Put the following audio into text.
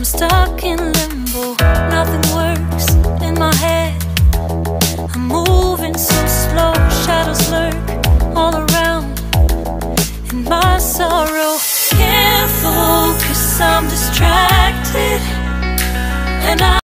I'm stuck in limbo, nothing works in my head. I'm moving so slow, shadows lurk all around in my sorrow. Can't focus, I'm distracted, and